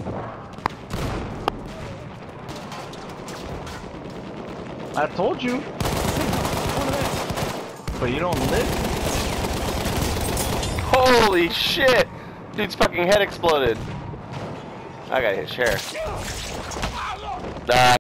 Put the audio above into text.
I told you. But you don't live. Holy shit! Dude's fucking head exploded. I gotta hit sheriff.